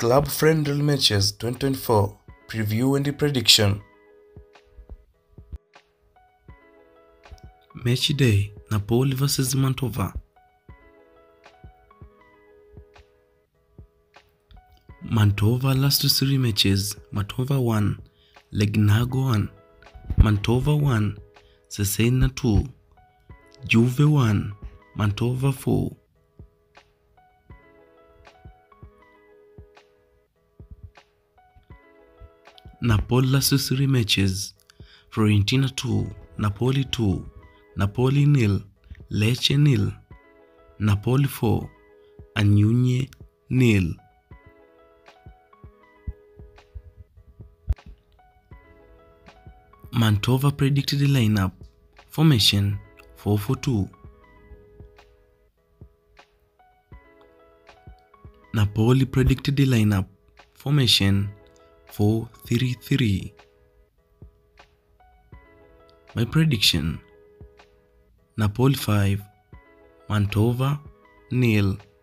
Club-friendly matches 2024 preview and prediction. Match day: Napoli vs Mantova. Mantova last 3 matches: Mantova 1, Legnago 1, Mantova 1, Cesena 2, Juve 1, Mantova 4. Napoli last 3 matches: Fiorentina 2, Napoli 2, Napoli 0, Lecce 0, Napoli 4, Agnone 0. Mantova predicted the lineup: formation 4-4-2. Napoli predicted the lineup: formation 4-3-3. My prediction: Napoli 5, Mantova 0.